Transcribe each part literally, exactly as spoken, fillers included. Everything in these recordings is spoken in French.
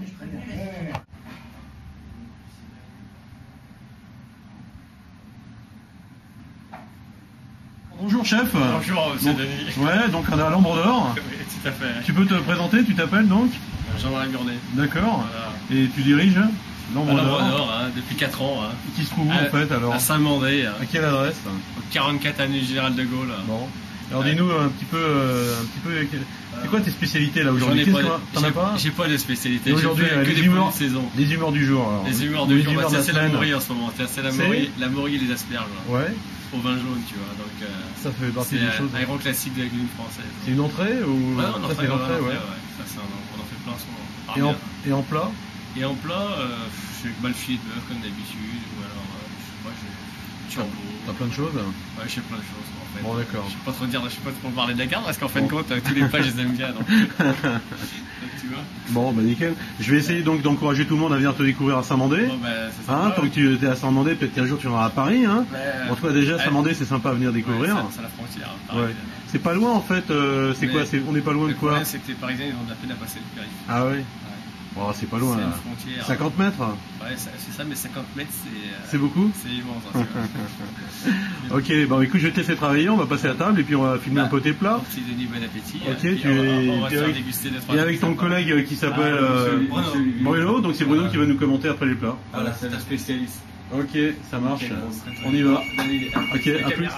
Bonjour chef. Bonjour monsieur donc, Denis. Ouais, donc on est à l'Ambre d'Or. Oui, tout à fait. Tu peux te présenter, tu t'appelles donc Jean-Marie Burnet. D'accord. Voilà. Et tu diriges l'Ambre d'Or hein, depuis quatre ans. Hein. Qui se trouve où à, en fait alors À Saint-Mandé. Hein. À quelle adresse? Au quarante-quatre avenue Général de Gaulle. Bon. Alors ouais. Dis-nous un petit peu, euh, un petit peu. C'est quoi tes spécialités là aujourd'hui? T'en as pas? J'ai pas de spécialité. Aujourd'hui, que les des humeurs, de saison. Les humeurs du jour. Alors. Les humeurs du jour. Bah, c'est la morille en ce moment. C'est la morille, la morille et les asperges. Ouais. Au vin jaune, tu vois. Donc. Euh, ça fait partie des choses. C'est un grand classique de la cuisine française. C'est une entrée ou? Ouais, on en fait, une entrée, ouais. ouais. Ça, c'est on en fait plein en ce moment. Et en, et en plat? Et en plat, euh, je fais filet de beurre comme d'habitude, ou alors, euh, je sais pas, j'ai turbo. T'as plein de choses? Ouais, je fais plein de choses en fait. Bon, d'accord. Je sais pas trop dire, je sais pas trop parler de la carte parce qu'en fin bon. de compte, tous les plats, je les aime bien. Donc. donc, tu vois. Bon, bah nickel. Je vais essayer donc d'encourager tout le monde à venir te découvrir à Saint-Mandé. Bon, bah, c'est hein, tant que tu es à Saint-Mandé, peut-être qu'un jour tu iras à Paris. Hein. Ouais, en tout cas, déjà, Saint-Mandé, c'est sympa à venir découvrir. Ouais, c'est la frontière. Hein, ouais. C'est pas loin en fait. Euh, c'est quoi? On n'est pas loin de quoi? Le problème, c'est que les Parisiens, ils ont de la peine à passer le périph'. Ah ouais. Oh, c'est pas loin là. Une frontière. cinquante mètres? Ouais, c'est ça, mais cinquante mètres, c'est. C'est beaucoup? C'est immense. Hein, ok, bon écoute, je vais te laisser travailler, on va passer à table et puis on va filmer bah, un peu tes plats. Merci Denis, bon appétit. Ok, tu on va, es. on va faire avec, déguster deux, trois et avec ton collègue qui s'appelle ah, euh, Bruno. Bruno, donc c'est Bruno voilà. qui va nous commenter après les plats. Voilà, c'est un spécialiste. Ok, ça marche. Okay, bon, on y va. Ok, à plus.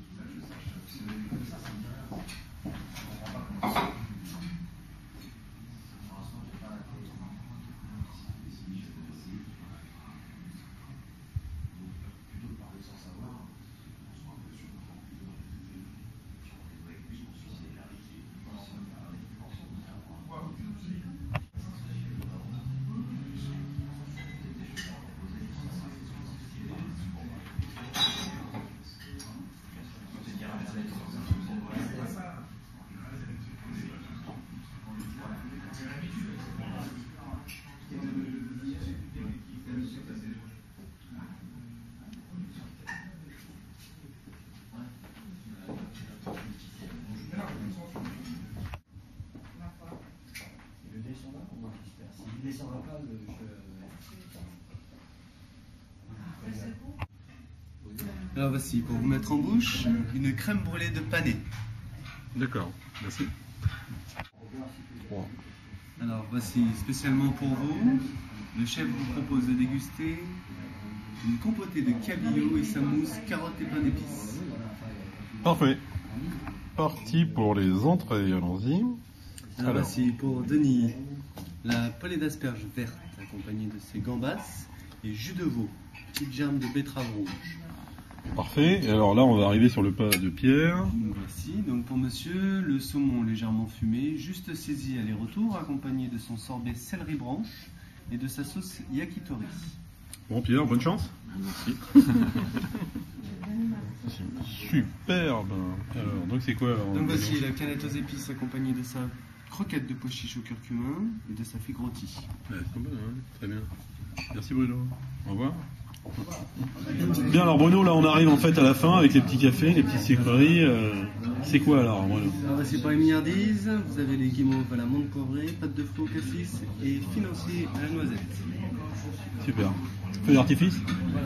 Alors voici, pour vous mettre en bouche, une crème brûlée de panais. D'accord, merci. Alors voici, spécialement pour vous, le chef vous propose de déguster une compotée de cabillaud et sa mousse, carottes et pain d'épices. Parfait. Parti pour les entrées, allons-y. Alors, Alors voici pour Denis, la pelée d'asperges verte accompagnée de ses gambas et jus de veau, petite germe de betterave rouge. Parfait, et alors là on va arriver sur le plat de Pierre. Voici, donc pour monsieur, le saumon légèrement fumé, juste saisi aller-retour, accompagné de son sorbet céleri branche et de sa sauce yakitori. Bon Pierre, bonne chance. Merci. Superbe. Alors, donc c'est quoi alors? Donc voici la canette aux épices accompagnée de sa croquette de pois chiche au curcuma et de sa figue rôtie. Ouais, c'est bon, hein, très bien. Merci Bruno. Au revoir. Bien alors Bruno, là on arrive en fait à la fin avec les petits cafés, les petites sucreries. Euh, c'est quoi alors Bruno? Alors voici pour les milliardises, vous avez les guimauves à la menthe poivrée, pâte de faux, cassis et financier à la noisette. Super. Feu d'artifice?